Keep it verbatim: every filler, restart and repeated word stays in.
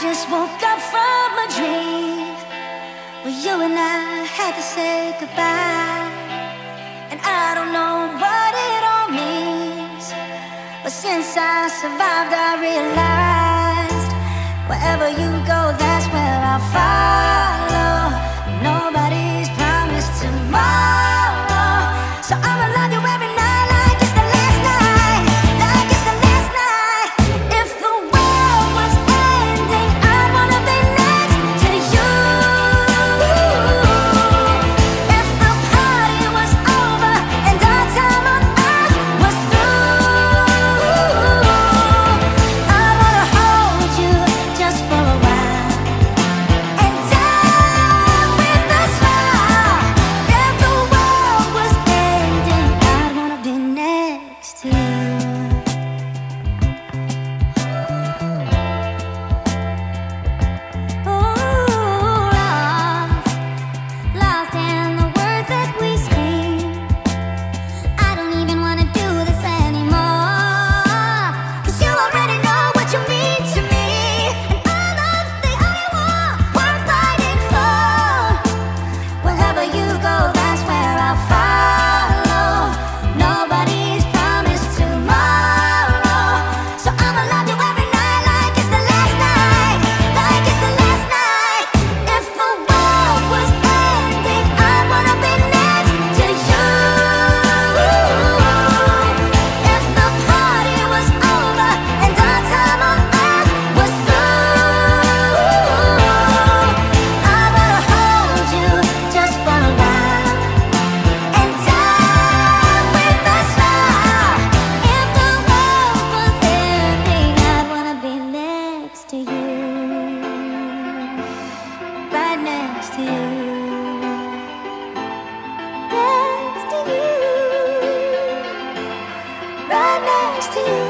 just woke up from a dream where you and I had to say goodbye. And I don't know what it all means, but since I survived I realized wherever you go, that's where I'll follow. Nobody's promised tomorrow, so I'ma love you every night like it's the last night, like it's the last night. If the world was ending, I'd wanna be next to you. If the party was over and our time on earth was through, I wanna hold you just for a while and die with a smile. If the world was ending, I'd wanna be next to you. Ooh, lost, lost in the words that we scream. I don't even wanna do this anymore, 'cause you already know what you mean to me, and our love's the only war worth fighting for. Wherever you go, that's where I'll follow. Nobody's promised tomorrow, so I'ma love you every night like it's the last night, like it's the last night. If the world was ending, I'd wanna be next to you. If the party was over and our time on earth was through, I wanna hold you just for a while and die with a smile. If the world was ending, I'd wanna be next to you, right next to you, next to you, right next to you.